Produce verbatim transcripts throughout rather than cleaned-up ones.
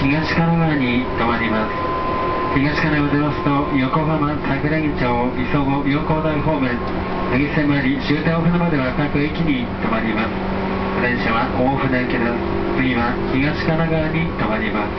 東神奈川に停まります。東神奈川を出ますと、横浜桜木町磯子陽光台方面、八木線回り終点大船までは各駅に停まります。電車は大船行きです。次は東神奈川に停まります。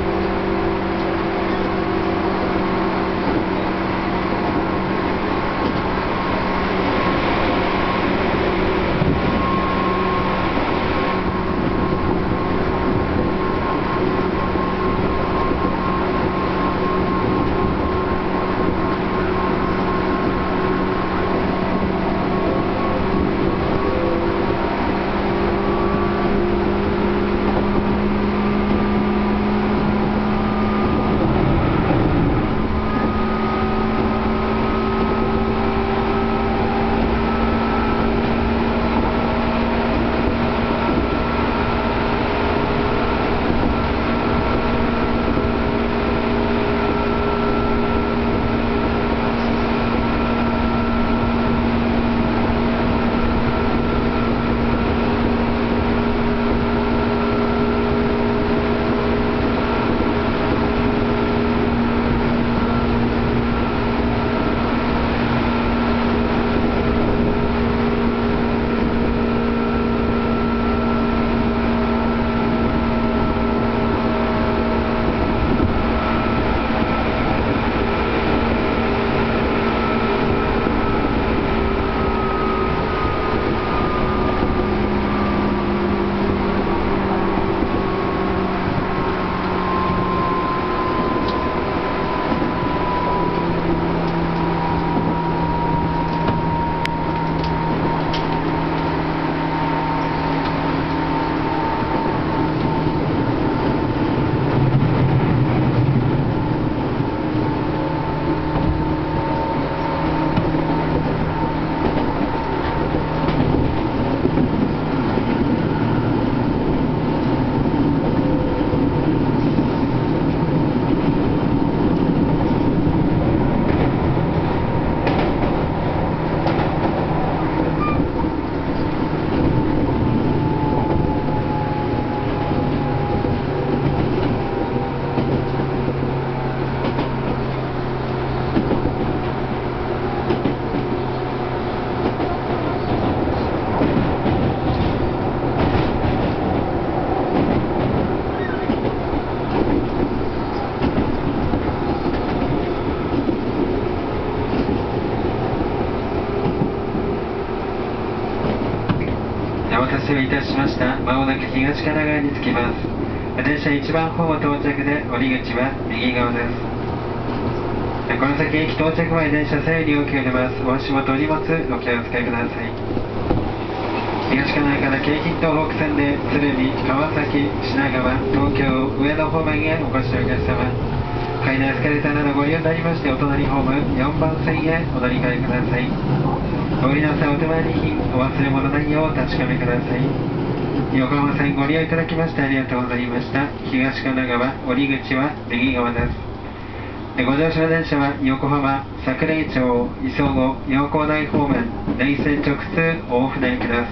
お待たせをいたしました。まもなく東神奈川に着きます。電車いちばんホーム到着で降り口は右側です。この先駅到着前電車左右に大きく出ます。お足元お荷物お気をつけください。東神奈川から京浜東北線で鶴見、川崎、品川、東京、上野方面へお越しのお客様、階段エスカレーターなどご利用になりまして、お隣ホームよんばん線へお乗り換えください。お降りの際お手前に品、お忘れ物ないようお確かめください。横浜線ご利用いただきましてありがとうございました。東神奈川降り口は右側です。ご乗車電車は横浜桜木町磯子陽光台方面連線直通大船行きです。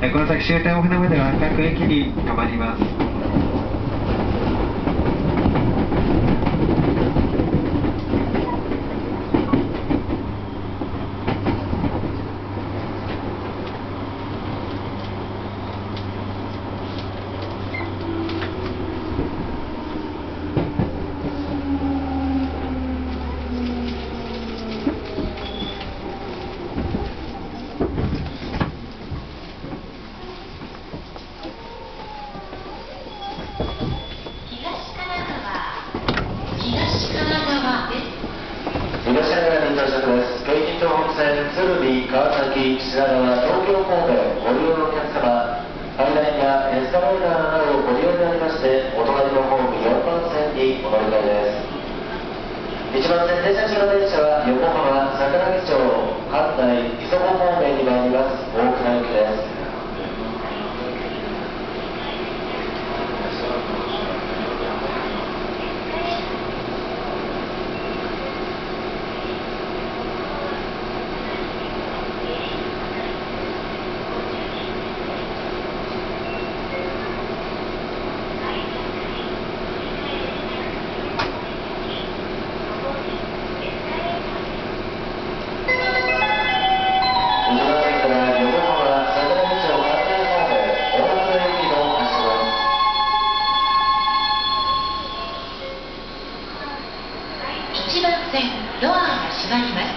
この先終点大船までは各駅に停まります。 鶴見、川崎、品川、東京方面ご利用のお客様、階段やエスカレーターなどをご利用になりまして、お隣のホームよんばん線にお乗り換えです。いちばん線停車中の電車は横浜桜木町、関内、磯子方面に参ります。大船行きです。 線ドアが閉まります。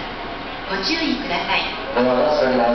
ご注意ください。 ドアが閉まります。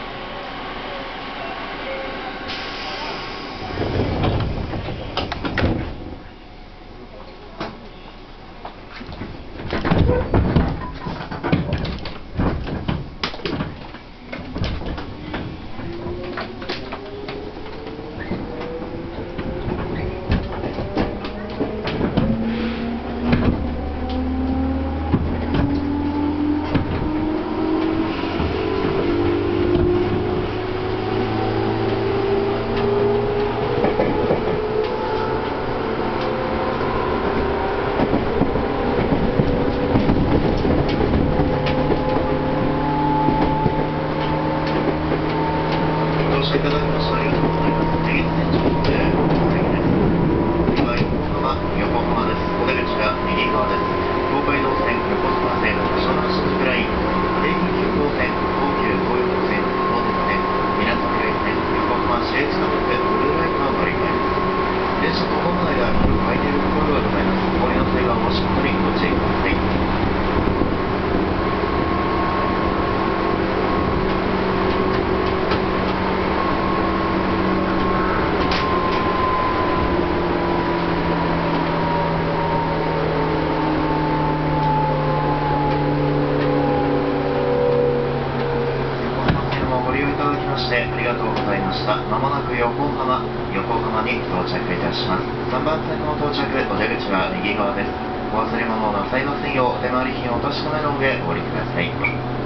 ありがとうございました。まもなく横浜、横浜に到着いたします。さんばん線の到着、お出口は右側です。お忘れ物をなさいませんよう、出回り品をお確かめの上、お降りください。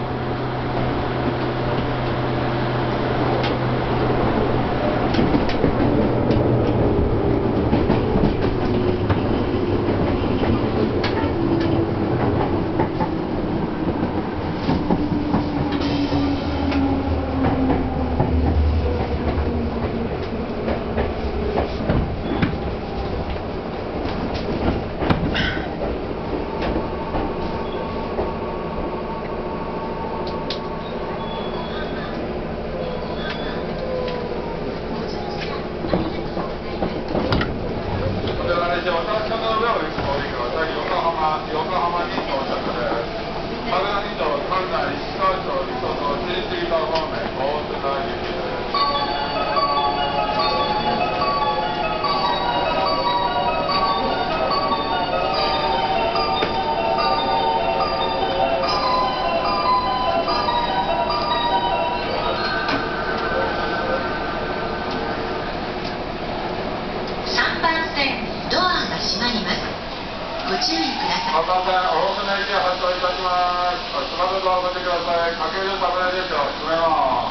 また線、大船駅発車いたします。閉まるドアを開けてください。かけるためですよ。閉めます。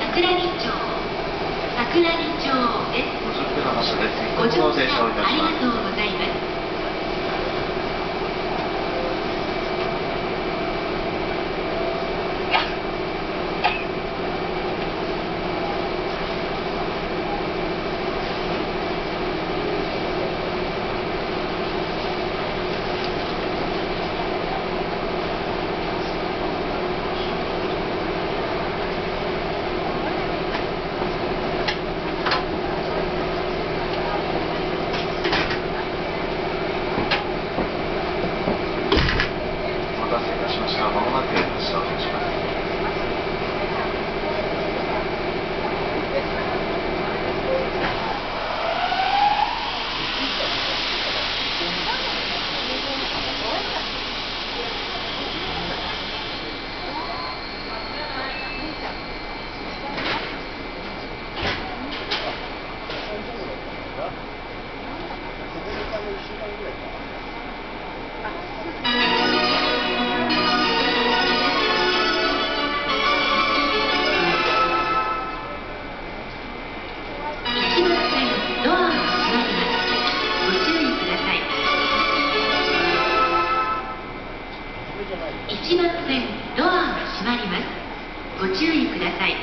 桜木町桜木町です。ご乗車ありがとうございます。いちばん線ドアが閉まります。ご注意ください。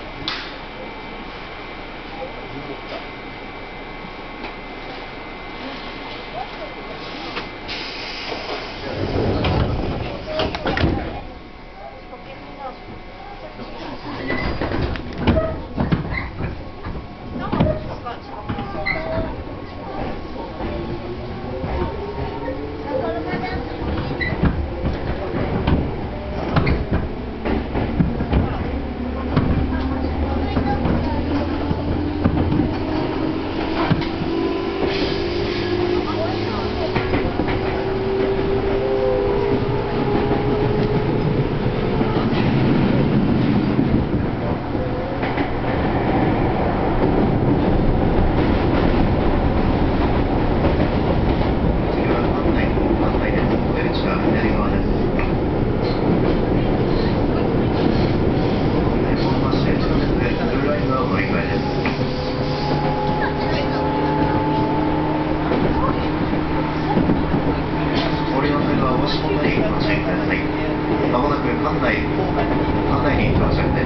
まもなく館内、館内に到着です。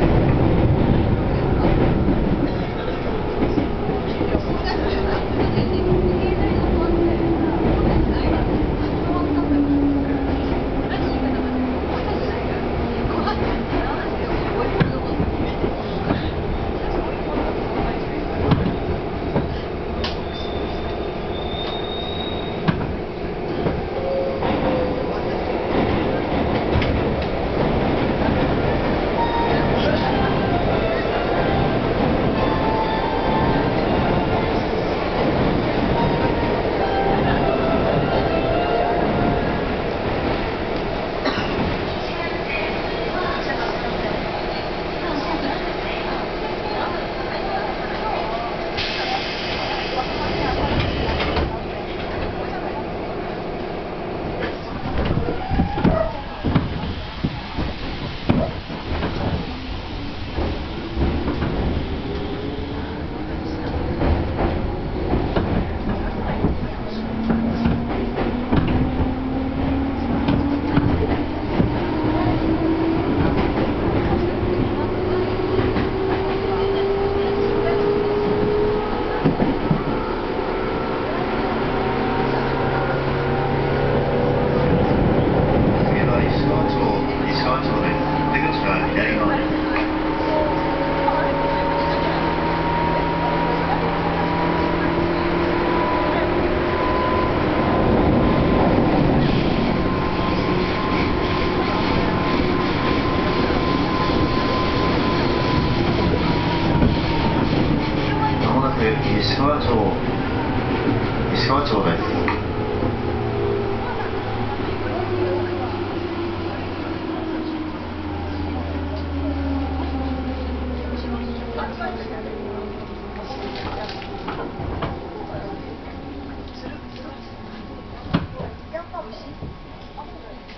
石川町、石川町です。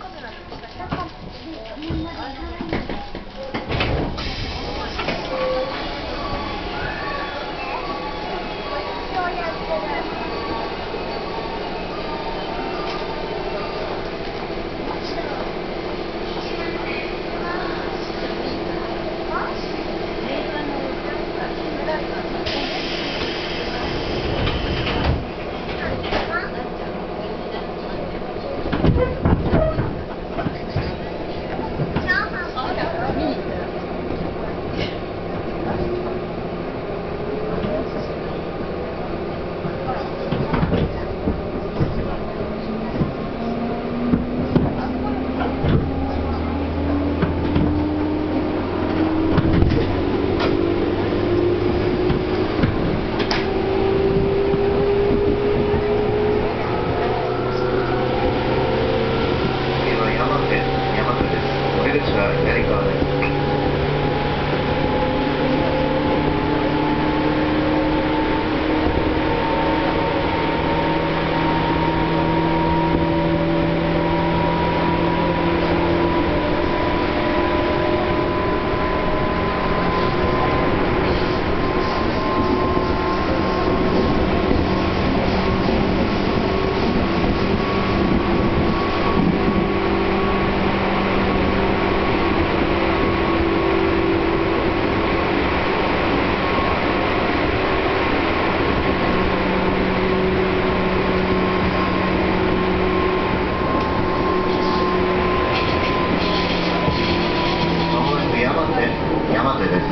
カメラ山手です。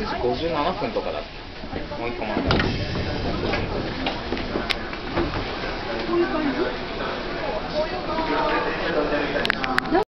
じごじゅうななふんとかだっけ。もう一個待って。 こういう感じ？